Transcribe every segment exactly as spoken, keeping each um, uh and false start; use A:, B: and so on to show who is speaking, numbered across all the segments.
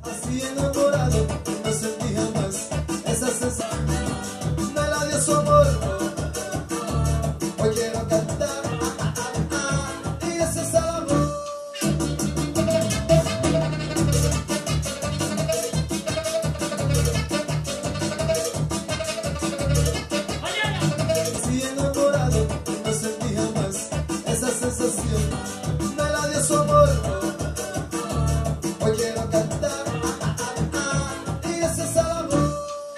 A: Así enamorado, no sentí jamás esa sensación. Me la dio su amor. Hoy quiero cantar, ah, ah, ah, ah, y ese es el amor. Así enamorado, no sentí jamás esa sensación. Me la dio su amor. Hoy quiero cantar, ah, ah, ah, ah, y ese es el amor.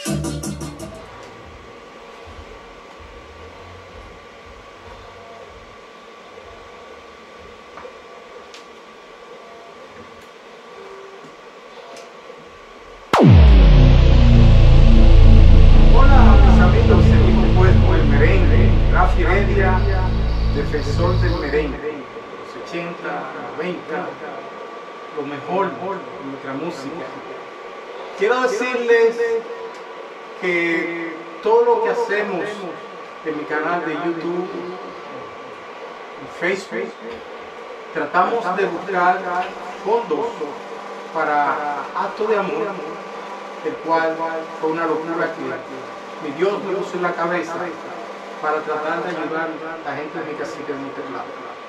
B: Hola mis amigos de mi compuesto El Merengue, Rafi Heredia, defensor del merengue, los ochenta, noventa, lo mejor de nuestra música. Quiero decirles que todo lo que hacemos en mi canal de YouTube, en Facebook, tratamos de buscar fondos para actos de amor, el cual fue una locura que mi Dios me puso en la cabeza para tratar de ayudar a la gente de mi cacique de Monteplata.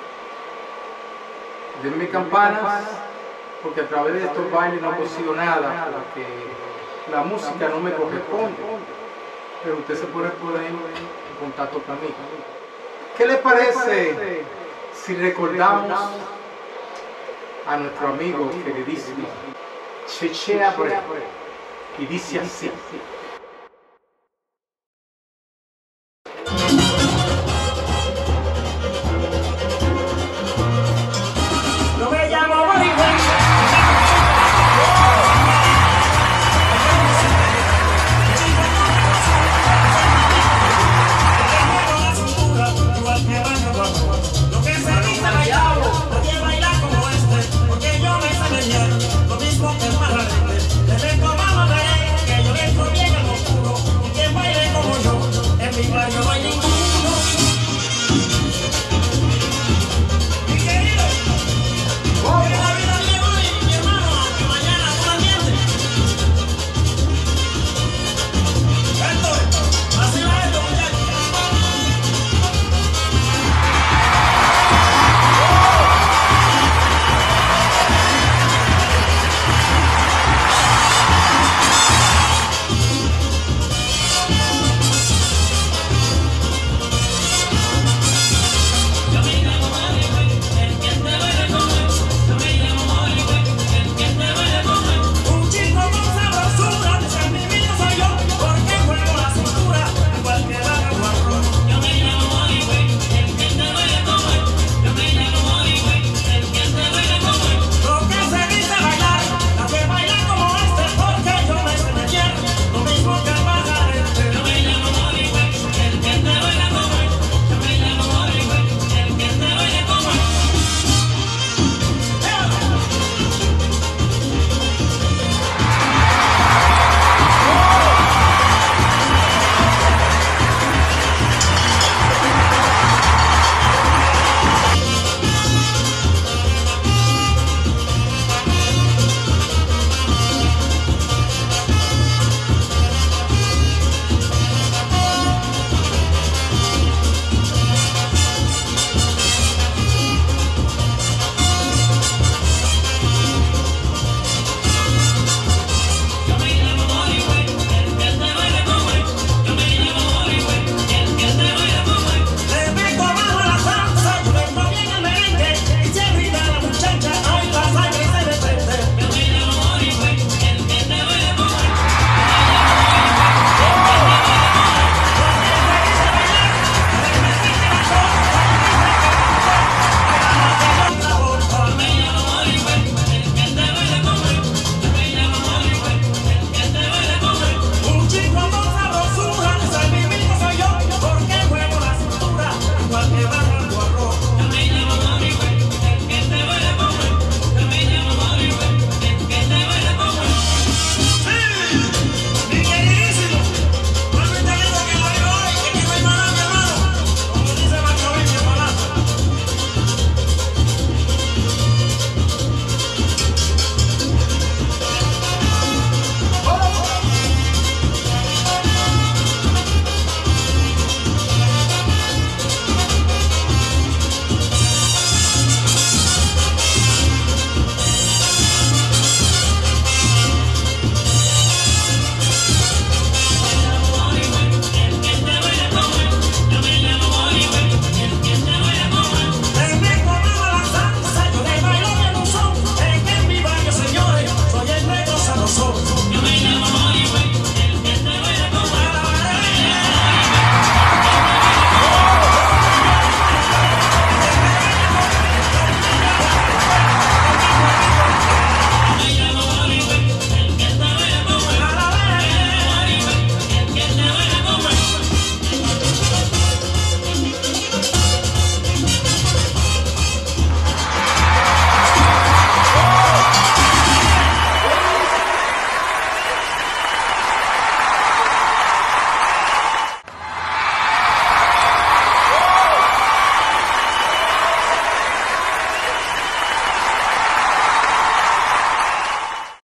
B: Denme campanas, porque a través de estos bailes no consigo nada, porque la música no me corresponde, pero usted se puede poner en contacto conmigo. ¿Qué les parece si recordamos a nuestro amigo queridísimo Cheche Abreu? Y dice así.
C: No me llamo marihuana. Lo que se dice bailado, nadie baila como este, porque yo me sé menear, lo mismo que el marrano.